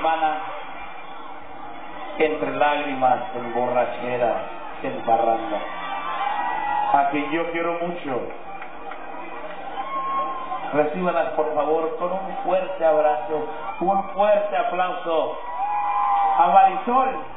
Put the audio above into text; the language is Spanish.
hermana, entre lágrimas, en borrachera, en parranda, a quien yo quiero mucho. Recíbalas por favor con un fuerte abrazo, un fuerte aplauso a Marisol.